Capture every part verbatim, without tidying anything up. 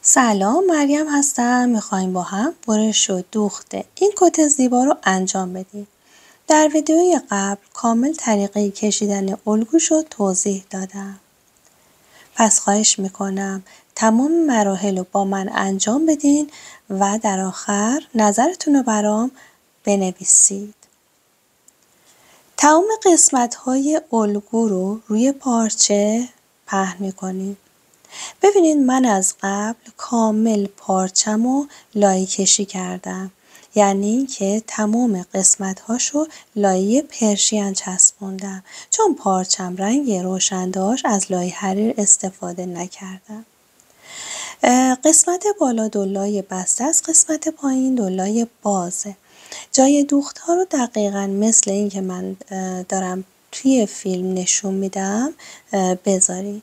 سلام، مریم هستم. میخوایم با هم برش و دوخت این کت زیبا رو انجام بدیم. در ویدیوی قبل کامل طریقه کشیدن الگوش رو توضیح دادم. پس خواهش میکنم تمام مراحل رو با من انجام بدین و در آخر نظرتون رو برام بنویسید. تمام قسمت های الگو رو روی پارچه پهن میکنید. ببینید من از قبل کامل پارچم رو لایه کشی کردم. یعنی که تمام قسمت هاشو لایه پرشین چسبوندم. چون پارچم رنگ روشن داشت از لایه حریر استفاده نکردم. قسمت بالا دولای بسته است، قسمت پایین دولای بازه. جای دوخت ها رو دقیقاً مثل این که من دارم توی فیلم نشون میدم بذارید.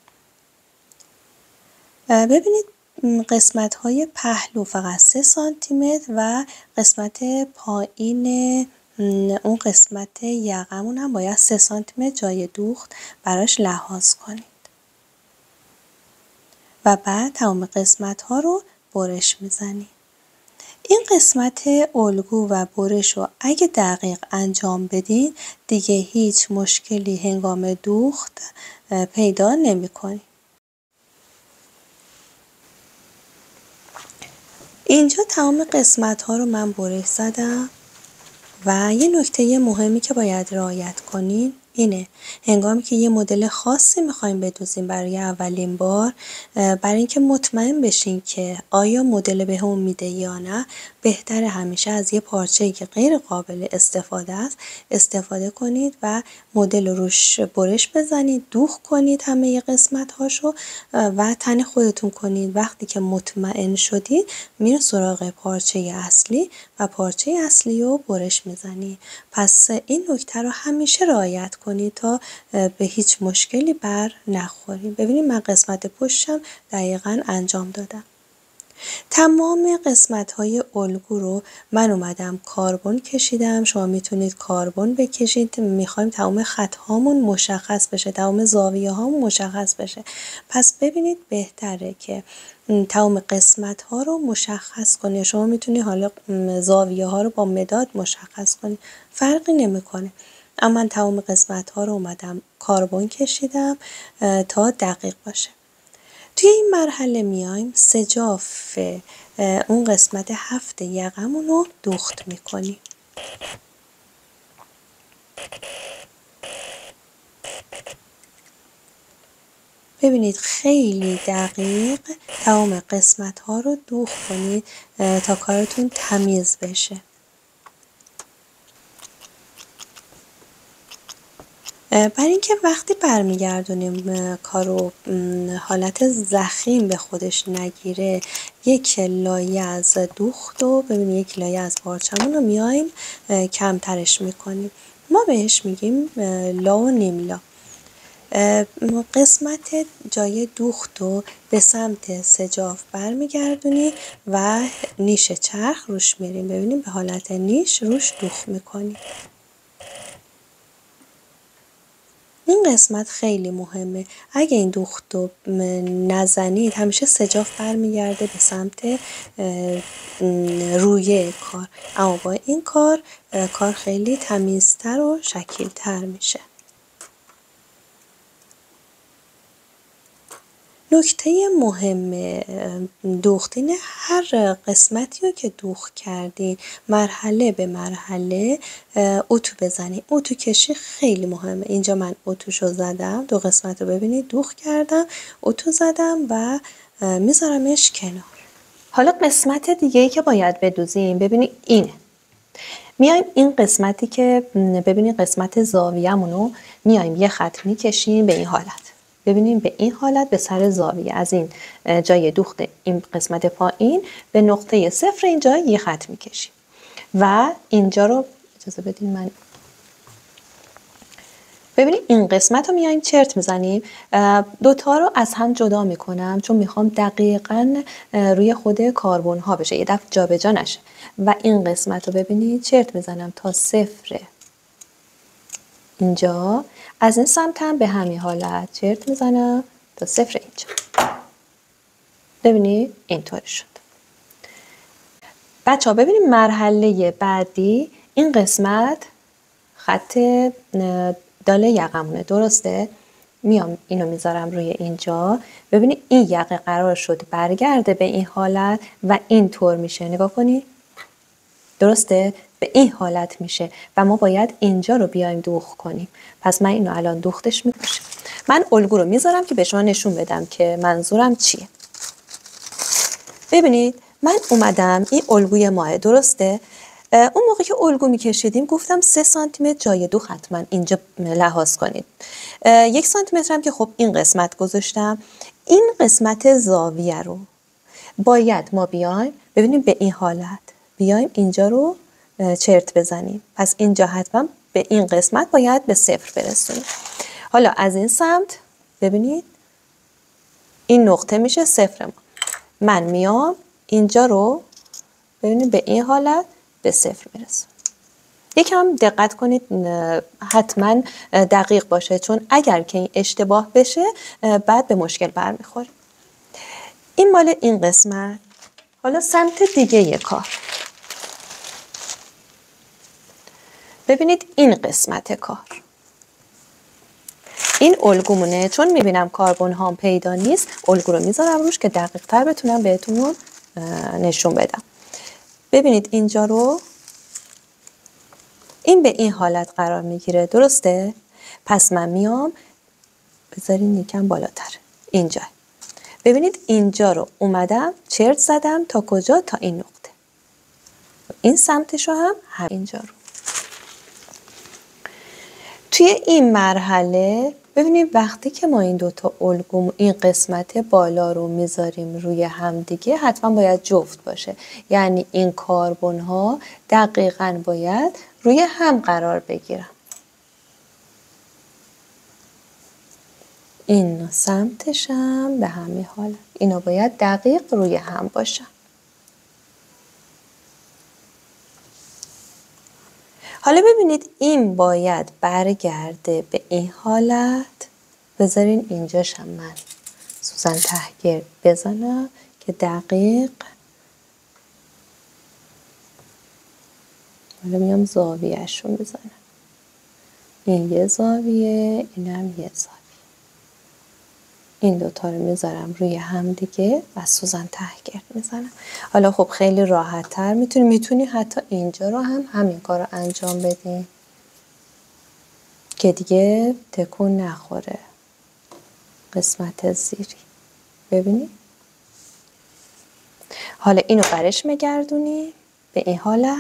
ببینید قسمت های پهلو فقط سه سانتی متر و قسمت پایین اون قسمت یقمون هم باید سه سانتی متر جای دوخت براش لحاظ کنید. و بعد تمام قسمت ها رو برش میزنید. این قسمت الگو و برش رو اگه دقیق انجام بدین دیگه هیچ مشکلی هنگام دوخت پیدا نمی کنید. اینجا تمام قسمت ها رو من برش زدم و یه نکته مهمی که باید رعایت کنین اینه هنگامی که یه مدل خاصی میخوایم بدوزیم برای اولین بار، برای اینکه مطمئن بشین که آیا مدل بهمون میده یا نه، بهتره همیشه از یه پارچه‌ای که غیر قابل استفاده است استفاده کنید و مدل رو روش برش بزنید، دوخت کنید همه قسمت هاشو و تن خودتون کنید. وقتی که مطمئن شدید میره سراغ پارچه اصلی و پارچه اصلی رو برش میزنید. پس این نکته رو همیشه رعایت کنید تا به هیچ مشکلی بر نخورید. ببینید من قسمت پشتم دقیقاً انجام دادم. تمام قسمت های الگو رو من اومدم کاربن کشیدم. شما میتونید کاربن بکشید. میخوایم تمام خط هامون مشخص بشه، تمام زاویه هامون مشخص بشه. پس ببینید بهتره که تمام قسمت ها رو مشخص کنید. شما میتونید حالا زاویه ها رو با مداد مشخص کنید، فرقی نمیکنه. اما من تمام قسمت ها رو اومدم کاربن کشیدم تا دقیق باشه. توی این مرحله میایم سجاف اون قسمت هفت یقمون رو دوخت میکنیم. ببینید خیلی دقیق تمام قسمت ها رو دوخت کنید تا کارتون تمیز بشه. برای اینکه وقتی برمیگردونیم کارو حالت ضخیم به خودش نگیره، یک لایه از دوخت و ببینید یک لایه از پارچمون رو میایم کمترش میکنیم. ما بهش میگیم لا و نیم لا. قسمت جای دوخت رو به سمت سجاف برمیگردونیم و نیش چرخ روش میریم. ببینیم به حالت نیش روش دوخت میکنیم. این قسمت خیلی مهمه. اگه این دوخت رو نزنید همیشه سجاف برمیگرده به سمت روی کار. اما با این کار کار خیلی تمیزتر و شکیلتر میشه. نکته مهم دوختین هر قسمتی رو که دوخت کردین مرحله به مرحله اتو بزنید. اتو کشی خیلی مهمه. اینجا من اتوشو زدم، دو قسمت رو ببینید دوخت کردم، اتو زدم و میذارمش کنار. حالا قسمت دیگه ای که باید بدوزیم ببینید اینه. میایم این قسمتی که ببینید قسمت زاویه‌مونو میایم یه خط میکشیم به این حالت. ببینیم به این حالت به سر زاویه از این جای دوخت این قسمت پایین به نقطه صفر اینجا یه خط میکشیم و اینجا رو اجازه بدین من ببینید این قسمت رو میایم چرت میزنیم. دوتا رو از هم جدا میکنم چون میخوام دقیقاً روی خود کاربن ها بشه، یه دفعه جا به جا نشه. و این قسمت رو ببینید چرت میزنم تا صفر اینجا. از این سمت هم به همین حالت چرت میزنم تا صفر اینجا. ببینید اینطوری شد. بچه ها ببینید مرحله بعدی این قسمت خط داله یقمونه، درسته؟ میام اینو میذارم روی اینجا. ببینید این یقه قرار شد برگرده به این حالت و اینطور میشه. نگاه کنید، درسته؟ به این حالت میشه و ما باید اینجا رو بیایم دوخت کنیم. پس من اینو الان دوختش میکنم. من الگو رو میذارم که به شما نشون بدم که منظورم چیه. ببینید من اومدم این الگوی ماه، درسته؟ اون موقع که الگو میکشیدیم گفتم سه سانتی متر جای دوخت حتما اینجا لحاظ کنید. یک سانتی متر هم که خب این قسمت گذاشتم. این قسمت زاویه رو باید ما بیایم ببینیم به این حالت بیایم اینجا رو چرت بزنیم. پس اینجا حتما به این قسمت باید به صفر برسونیم. حالا از این سمت ببینید این نقطه میشه صفر ما. من میام اینجا رو ببینید به این حالت به صفر میرسونم. یکم دقت کنید، حتما دقیق باشه، چون اگر که این اشتباه بشه بعد به مشکل برمیخوره. این مال این قسمت. حالا سمت دیگه یک کار. ببینید این قسمت کار. این الگومونه، چون میبینم کاربن هام پیدا نیست الگو رو میذارم روش که دقیق تر بتونم بهتون نشون بدم. ببینید اینجا رو این به این حالت قرار میگیره، درسته؟ پس من میام بذارین یکم بالاتر اینجا. ببینید اینجا رو اومدم چرت زدم تا کجا؟ تا این نقطه. این سمتش رو هم همینجا رو. توی این مرحله ببینید وقتی که ما این دوتا الگو این قسمت بالا رو میذاریم روی همدیگه حتما باید جفت باشه. یعنی این کاربن ها دقیقاً باید روی هم قرار بگیرن. این سمتش هم به همین حال. اینا باید دقیق روی هم باشن. حالا ببینید این باید برگرده به این حالت. بذارین اینجاش هم من سوزن تهگرد بزنم که دقیق. حالا میام زاویهش رو بزنم. این یه زاویه، اینم یه زاویه. این دوتا رو میذارم روی هم دیگه و سوزن تهگرد میزنم. حالا خب خیلی راحت تر میتونی میتونی حتی اینجا رو هم همین کار رو انجام بدین که دیگه تکون نخوره قسمت زیری. ببینید حالا اینو برش میگردونی به این حالت.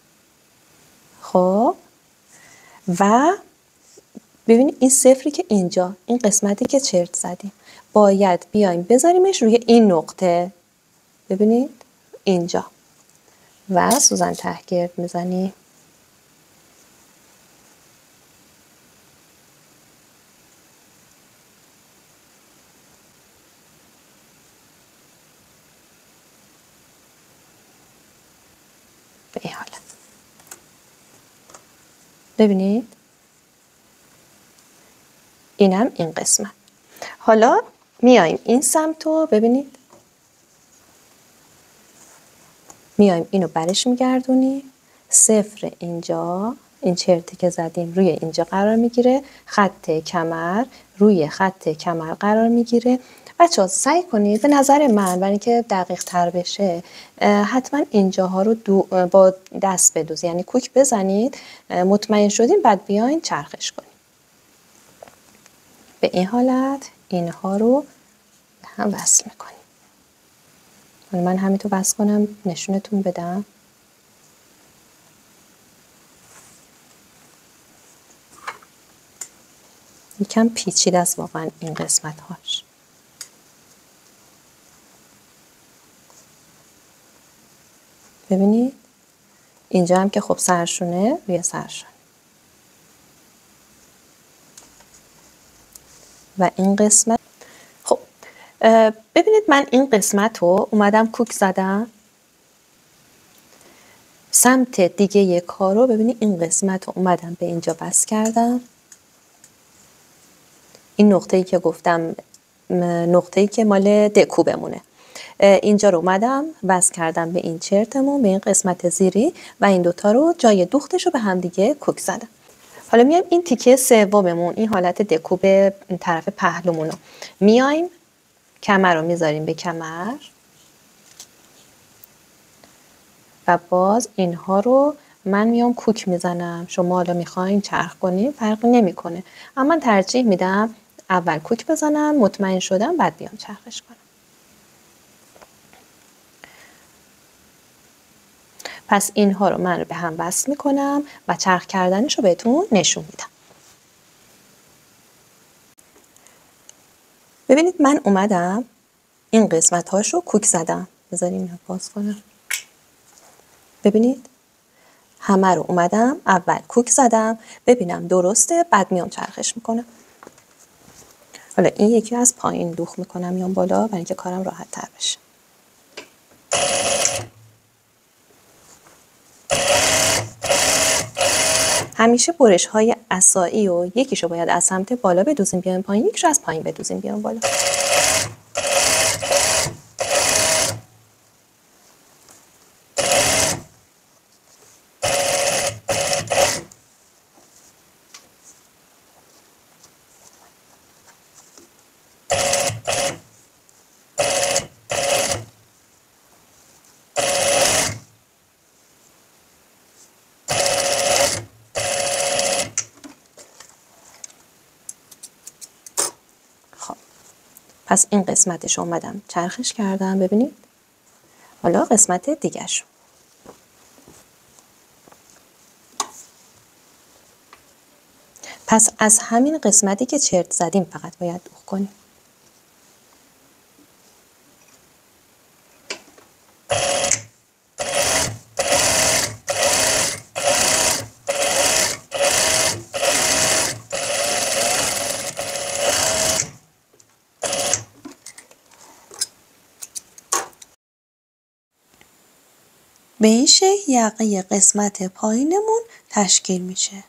خب و ببینید این صفری که اینجا این قسمتی که چرت زدیم باید بیایم بذاریمش روی این نقطه. ببینید اینجا و سوزن تهگرد میزنیم. به این حالت. ببینید اینم این قسمت. حالا میایم این سمت رو ببینید میایم اینو برش میگردونیم. صفر اینجا این چرتی که زدیم روی اینجا قرار میگیره. خط کمر روی خط کمر قرار میگیره. بچه ها سعی کنید به نظر من برای اینکه دقیق تر بشه حتما اینجاها رو با دست بدوزید، یعنی کوک بزنید. مطمئن شدین بعد بیاین چرخش کنید. به این حالت اینها رو هم وصل میکنیم. من همینطور وصل کنم نشونتون بدم. یکم پیچیده است واقعا این قسمت هاش. ببینید اینجا هم که خب سرشونه روی سرشون و این قسمت. خب ببینید من این قسمت رو اومدم کوک زدم. سمت دیگه یک کارو ببینید این قسمت رو اومدم به اینجا بس کردم. این نقطه‌ای که گفتم نقطه‌ای که مال دکو بمونه. اینجا رو اومدم وصل کردم به این چرتمون، به این قسمت زیری و این دوتا رو جای دوختش رو به هم دیگه کوک زدم. حالا میایم این تیکه سوممون، این حالت دکوب طرف پهلومون رو میایم کمر رو میذاریم به کمر و باز اینها رو من میام کوک میزنم. شما حالا میخواین چرخ کنین فرقی نمیکنه، اما من ترجیح میدم اول کوک بزنم، مطمئن شدم بعد بیام چرخش کنم. پس اینها رو من به هم وصل میکنم و چرخ کردنش رو بهتون نشون میدم. ببینید من اومدم این قسمت هاش رو کوک زدم. بذاریم اینو باز کنم. ببینید همه رو اومدم اول کوک زدم ببینم درسته، بعد میام چرخش میکنم. حالا این یکی از پایین دوخ میکنم میام بالا برای اینکه کارم راحت تر بشه. همیشه برش های عصایی و یکیشو باید از سمت بالا بدوزیم بیایم پایین، یکیشو از پایین بدوزیم بیایم بالا. پس این قسمتش اومدم چرخش کردم. ببینید حالا قسمت دیگه شو. پس از همین قسمتی که چرت زدیم فقط باید دوخ کنیم. به این شکل یقه قسمت پایینمون تشکیل میشه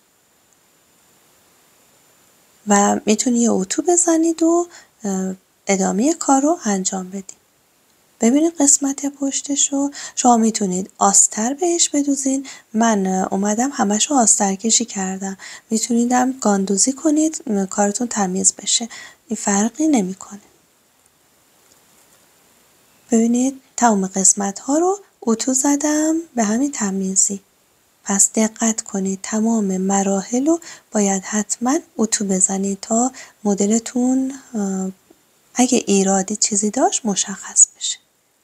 و میتونی یه اتو بزنید و ادامه کار رو انجام بدید. ببینید قسمت پشتش رو شما میتونید آستر بهش بدوزین. من اومدم همش رو آستر کشی کردم. میتونیدم گاندوزی کنید کارتون تمیز بشه، این فرقی نمیکنه. ببینید تمام قسمت ها رو اتو زدم به همین تمیزی. پس دقت کنید تمام مراحل رو باید حتما اتو بزنید تا مدلتون اگه ایرادی چیزی داشت مشخص بشه.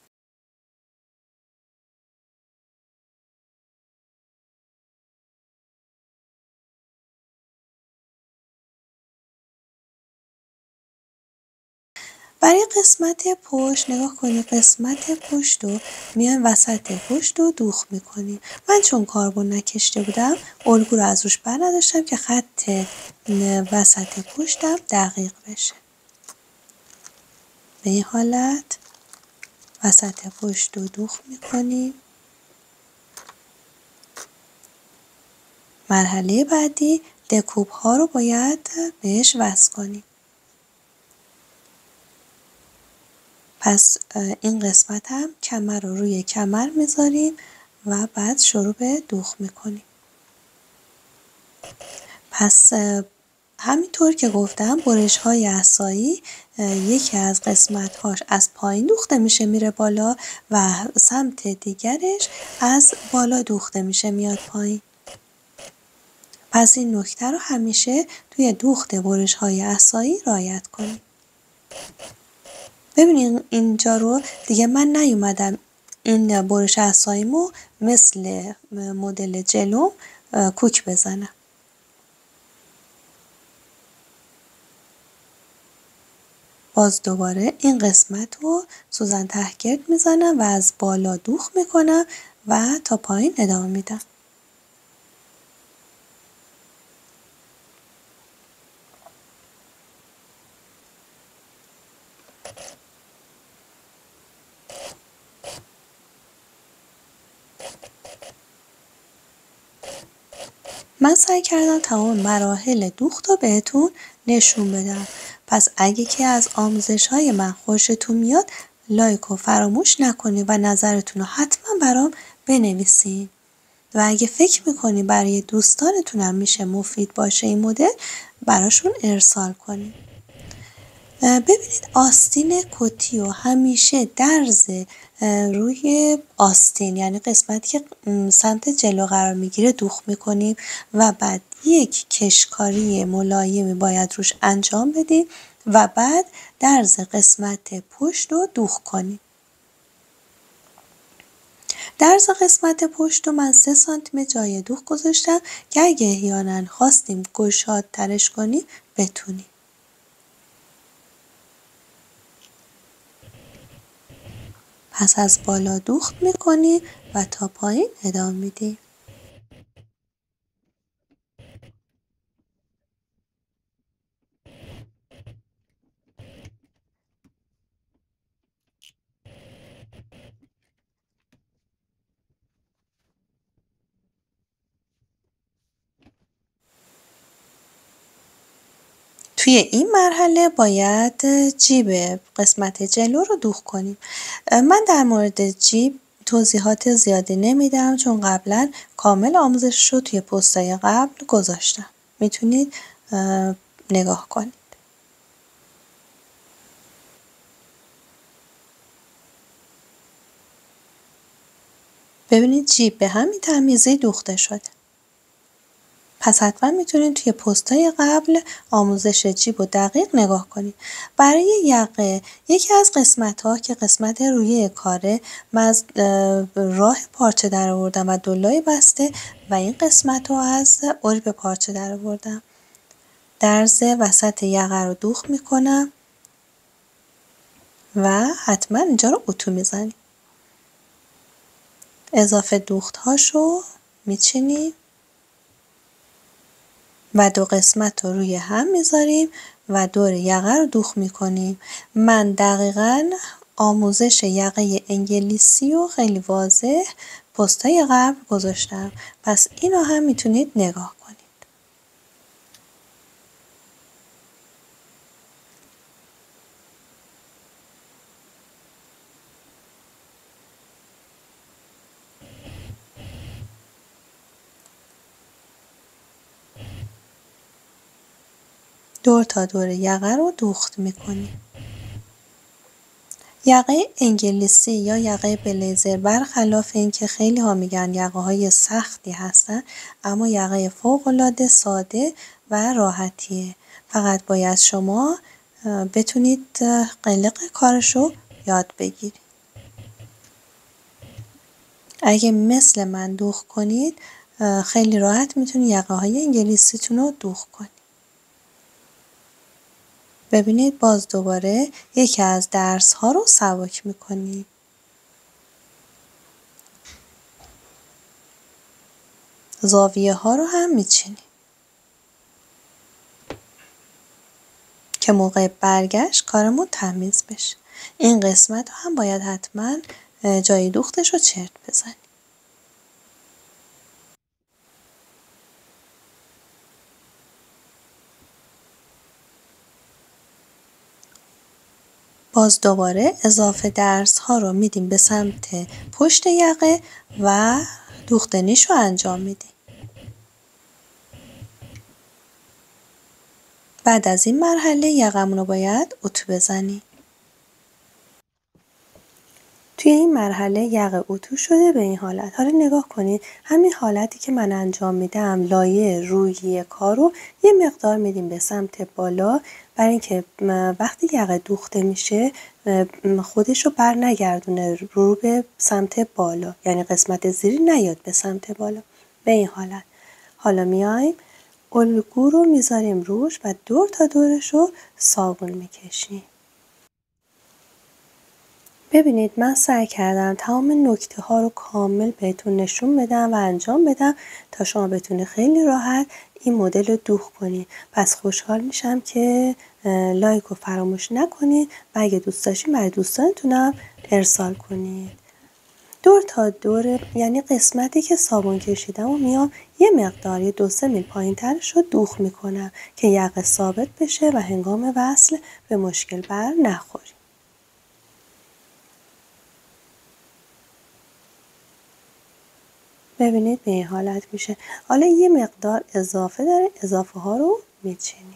برای قسمت پشت نگاه کنید، قسمت پشت رو میان وسط پشت رو دوخ میکنیم. من چون کاربن نکشته بودم الگو رو از روش بر نداشتم که خط وسط پشتم دقیق بشه. به این حالت وسط پشت رو دوخ میکنیم. مرحله بعدی دکوب ها رو باید بهش وصل کنیم. پس این قسمت هم کمر رو روی کمر میذاریم و بعد شروع به دوخ میکنیم. پس همینطور که گفتم برش های عصایی یکی از قسمت هاش از پایین دوخته میشه میره بالا و سمت دیگرش از بالا دوخته میشه میاد پایین. پس این نکته رو همیشه توی دوخت برش های عصایی رعایت کنیم. ببینید اینجا رو دیگه من نیومدم این برش عصاییمو مثل مدل جلوم کوک بزنم. باز دوباره این قسمت رو سوزن تهگرد میزنم و از بالا دوخ میکنم و تا پایین ادامه میدم. من سعی کردم تمام مراحل دوخت رو بهتون نشون بدم. پس اگه که از آموزش های من خوشتون میاد لایک رو فراموش نکنید و نظرتون رو حتما برام بنویسین و اگه فکر میکنی برای دوستانتونم میشه مفید باشه این مدل براشون ارسال کنید. ببینید آستین کتی و همیشه درز روی آستین یعنی قسمتی که سمت جلو قرار میگیره دوخ میکنیم و بعد یک کشکاری ملایمی باید روش انجام بدیم و بعد درز قسمت پشت رو دوخ کنیم. درز قسمت پشت رو من سه سانتی متر جای دوخ گذاشتم که اگه احیانا خواستیم گشاد ترش کنیم بتونیم. پس از بالا دوخت میکنی و تا پایین ادامه میدی. توی این مرحله باید جیب قسمت جلو رو دوخ کنیم. من در مورد جیب توضیحات زیادی نمیدم چون قبلا کامل آموزش رو توی پستای قبل گذاشتم. میتونید نگاه کنید. ببینید جیب به همین تمیزی دوخته شده. پس حتما میتونید توی پستای قبل آموزش جیب رو دقیق نگاه کنید. برای یقه یکی از قسمت ها که قسمت روی کاره من از راه پارچه در آوردم و دلای بسته و این قسمت رو از اریب پارچه در آوردم. درز وسط یقه رو دوخ میکنم و حتما اینجا رو اتو میزنیم. اضافه دوخت هاشو میچینیم و دو قسمت رو روی هم میذاریم و دور یقه رو دوخ میکنیم. من دقیقاً آموزش یقه انگلیسی رو خیلی واضح پستای قبل گذاشتم. پس اینو هم میتونید نگاه کنید. دور تا دور یقه رو دوخت میکنیم. یقه انگلیسی یا یقه بلیزر برخلاف اینکه خیلی ها میگن یقه های سختی هستن اما یقه فوق العاده ساده و راحتیه. فقط باید شما بتونید قلق کارشو یاد بگیرید. اگه مثل من دوخ کنید خیلی راحت میتونید یقه های انگلیسیتون رو دوخ کنید. ببینید باز دوباره یکی از درس ها رو سبک میکنید. زاویه ها رو هم میچینید که موقع برگشت کارمون تمیز بشه. این قسمت رو هم باید حتما جای دوختش رو چرت بزنید. باز دوباره اضافه درس ها رو میدیم به سمت پشت یقه و دوختنیش رو انجام میدیم. بعد از این مرحله یقمون رو باید اتو بزنیم. توی این مرحله یقه اتو شده به این حالت. حالا نگاه کنید همین حالتی که من انجام میدم لایه روی کار رو یه مقدار میدیم به سمت بالا برای اینکه وقتی یقه دوخته میشه خودش رو بر نگردونه رو به سمت بالا یعنی قسمت زیری نیاد به سمت بالا. به این حالت حالا میایم الگو رو میذاریم روش و دور تا دورش رو صابون میکشیم. ببینید من سعی کردم تمام نکته ها رو کامل بهتون نشون بدم و انجام بدم تا شما بتونید خیلی راحت این مدل رو دوخ کنید. پس خوشحال میشم که لایک رو فراموش نکنید و اگه دوست داشتین برای دوستانتونم ارسال کنید. دور تا دور یعنی قسمتی که صابون کشیدم و میام یه مقدار یه دو سه میل پایین ترش رو دوخ میکنم که یقه ثابت بشه و هنگام وصل به مشکل بر نخوریم. ببینید به این حالت میشه. حالا یه مقدار اضافه داره، اضافه ها رو میچینیم.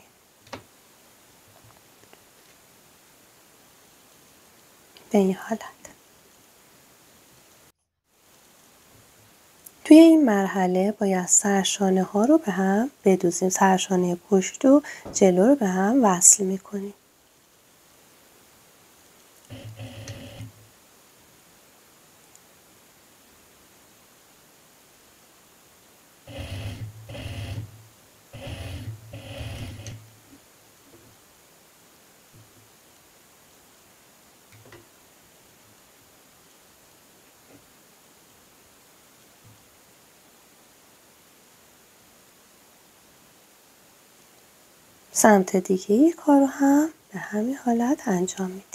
به این حالت. توی این مرحله باید سرشانه ها رو به هم بدوزیم. سرشانه پشت و جلو رو به هم وصل میکنیم. سمت دیگه ای کار رو هم به همین حالت انجام میدیم.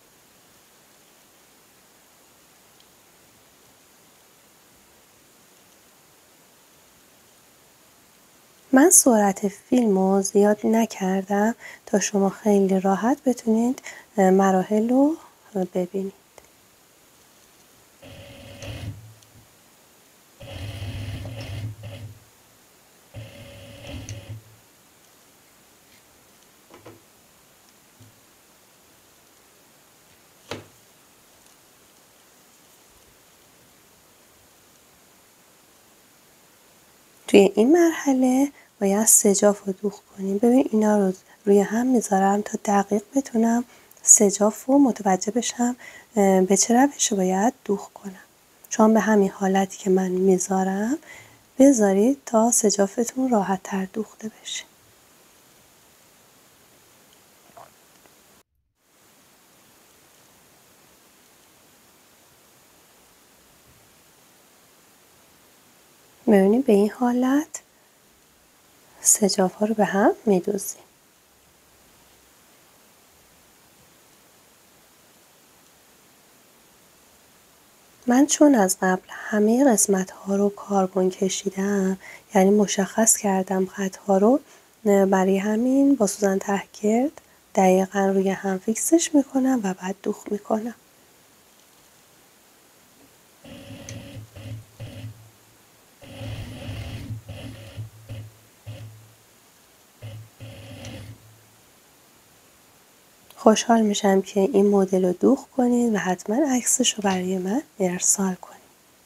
من سرعت فیلم رو زیاد نکردم تا شما خیلی راحت بتونید مراحل رو ببینید. توی این مرحله باید سجاف رو دوخت کنیم. ببین اینا رو روی هم میذارم تا دقیق بتونم سجاف رو متوجه بشم به چه روشی باید دوخت کنم. چون به همین حالتی که من میذارم بذارید تا سجافتون راحت تر دوخته بشه. ببینید به این حالت سجاف ها رو به هم میدوزیم. من چون از قبل همه قسمت ها رو کاربن کشیدم، یعنی مشخص کردم خط ها رو، برای همین با سوزن تهگرد دقیقا روی هم فیکسش میکنم و بعد دوخت میکنم. خوشحال میشم که این مدل رو دوخت کنید و حتما عکسش رو برای من ارسال کنید.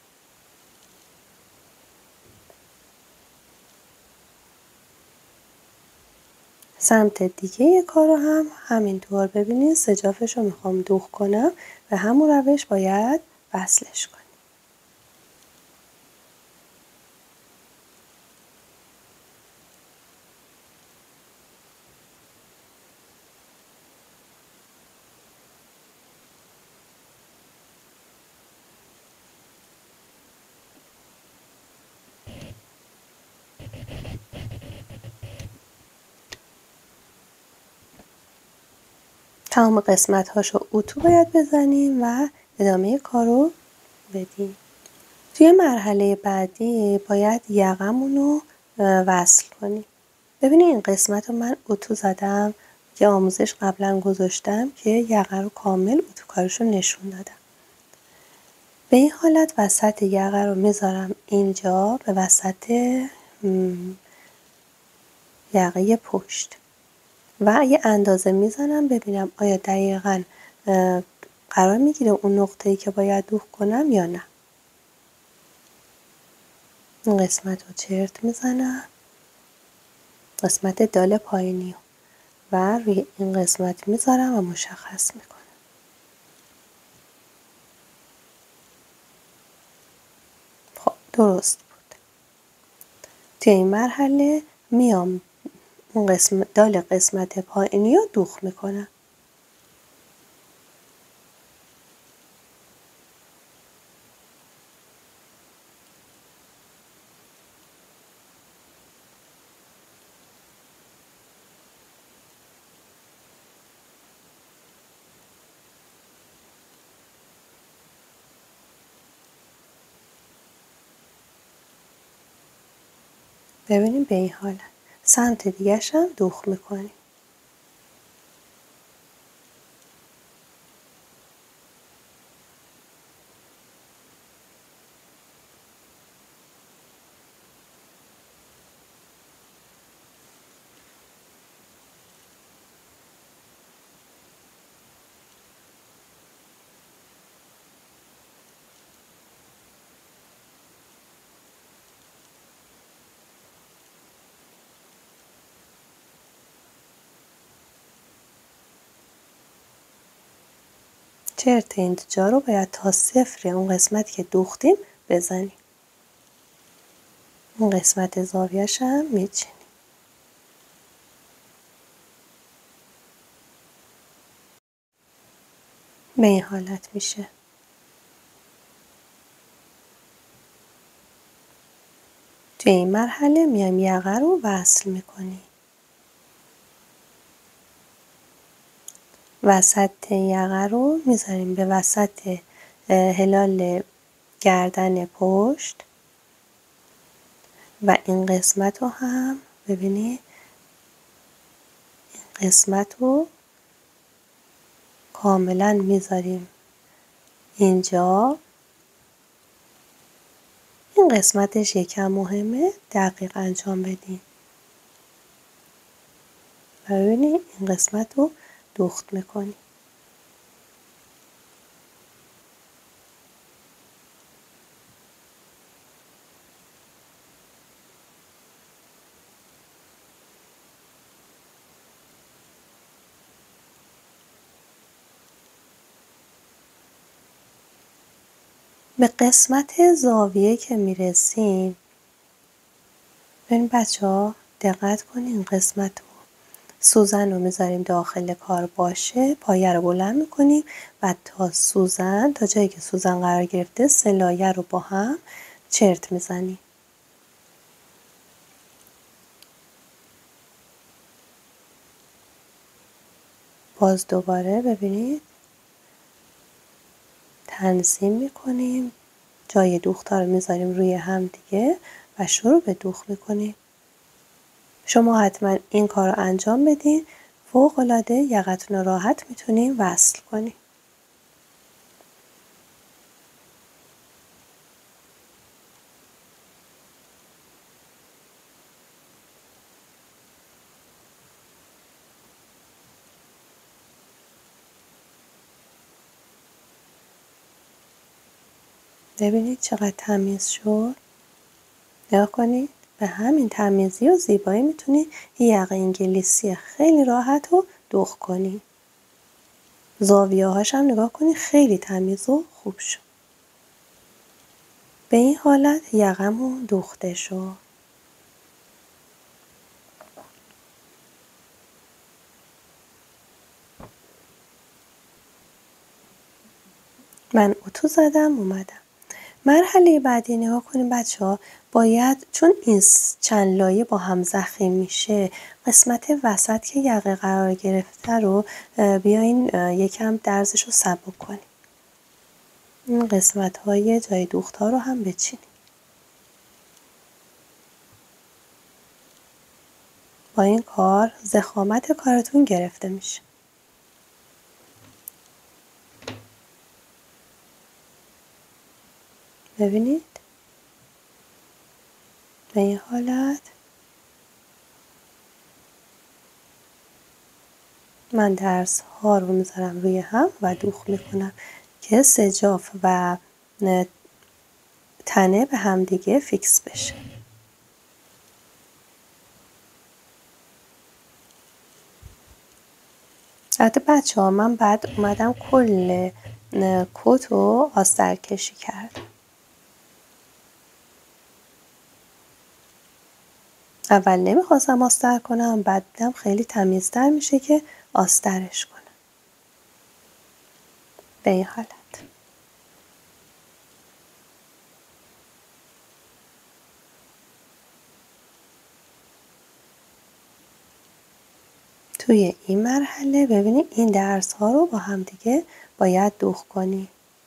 سمت دیگه کار رو هم همینطور ببینید سجافش رو میخوام دوخت کنم و همون روش باید وصلش کنیم. تمام قسمت هاشو اتو باید بزنیم و ادامه کار رو بدیم. توی مرحله بعدی باید یقمون رو وصل کنیم. ببینید این قسمت رو من اتو زدم، یه آموزش قبلا گذاشتم که یقه رو کامل اتو کارش رو نشون دادم. به این حالت وسط یقه رو میذارم اینجا به وسط یقه پشت و یه اندازه میزنم ببینم آیا دقیقاً قرار میگیره اون نقطه‌ای که باید دوخت کنم یا نه. این قسمت رو چرت میزنم، قسمت دال پایینی و روی این قسمت میذارم و مشخص میکنم. خب درست بود. توی این مرحله میام اون قسمت دال قسمت پایینی رو دوخت میکنم. ببینیم به این حالت سمت دیگه‌ش هم دوخت میکنیم. چرت اینجا رو باید تا صفر اون قسمتی که دوختیم بزنیم. اون قسمت زاویه‌ش هم میچینیم. به این حالت میشه. توی این مرحله میایم یقه رو وصل میکنیم. وسط یقه رو میذاریم به وسط هلال گردن پشت و این قسمت رو هم ببینید، این قسمت رو کاملا میذاریم اینجا. این قسمتش یکم مهمه، دقیق انجام بدیم. و ببینید این قسمت رو دوخت میکنیم. به قسمت زاویه که میرسیم، ببین بچه ها دقت کنین این قسمت رو سوزن رو میذاریم داخل کار باشه، پایه رو بلند میکنیم و تا سوزن تا جایی که سوزن قرار گرفته سه لایه رو با هم چرت میزنیم. باز دوباره ببینید تنظیم میکنیم، جای دوختا رو میذاریم روی هم دیگه و شروع به دوخت میکنیم. شما حتما این کار رو انجام بدین، فوق العاده یقتون رو راحت میتونین وصل کنین. ببینید چقدر تمیز شد. نگاه کنید، به همین تمیزی و زیبایی میتونید یقه انگلیسی خیلی راحت رو دوخت کنید. زاویه هاش هم نگاه کنید خیلی تمیز و خوب شد. به این حالت یقمون دوخته شد. من اتو زدم اومدم. مرحله بعدی نگاه کنیم بچه ها، باید چون این چند لایه با هم ضخیم میشه، قسمت وسط که یقه قرار گرفته رو بیاین یکم درزش رو سبک کنیم. این قسمت های جای دوخت ها رو هم بچینیم. با این کار ضخامت کارتون گرفته میشه. ببینید به این حالت من درس ها رو میذارم روی هم و دوخت میکنم که سجاف و تنه به هم دیگه فیکس بشه. البته بچه ها من بعد اومدم کل کت رو آستر کشی کردم. اول نمیخواستم آستر کنم، بعد دیدم خیلی تمیزتر میشه که آسترش کنم. به این حالت. توی این مرحله ببینید این درس ها رو با هم دیگه باید دوخت کنی.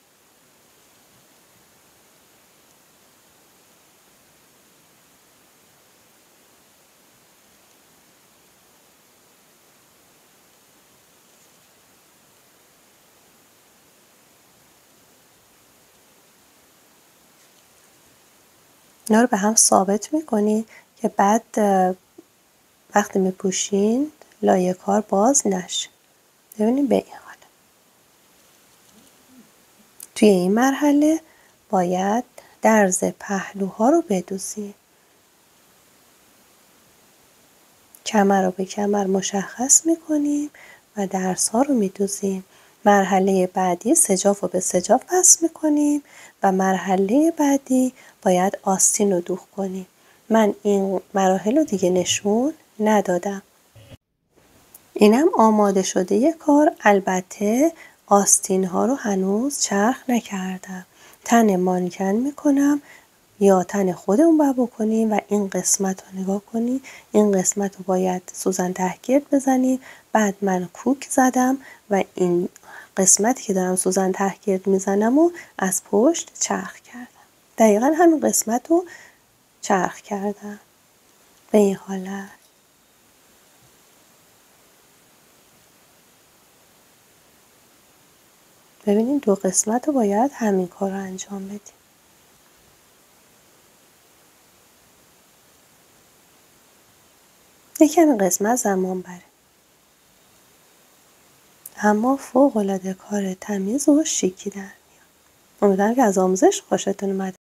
اینا رو به هم ثابت میکنی که بعد وقتی میپوشین لایه کار باز نشه. ببینید به این حال. توی این مرحله باید درز پهلوها رو بدوزیم. کمر رو به کمر مشخص میکنیم و درز ها رو میدوزیم. مرحله بعدی سجاف رو به سجاف وصل میکنیم و مرحله بعدی باید آستین رو دوخت کنیم. من این مراحل رو دیگه نشون ندادم. اینم آماده شده کار. البته آستین ها رو هنوز چرخ نکردم. تن مانکن میکنم یا تن خودمون باید بکنیم و این قسمت رو نگاه کنی. این قسمت رو باید سوزن تهگرد بزنیم. بعد من کوک زدم و این قسمتی که دارم سوزن تهگرد میزنم و از پشت چرخ کردم. دقیقا همین قسمت رو چرخ کردم به این حالت. ببینید دو قسمت رو باید همین کار رو انجام بدیم. یکم قسمت زمان بره، اما فوق العاده کار تمیز و شیکی در میاد. امیدوارم که از آموزش خوشتون اومده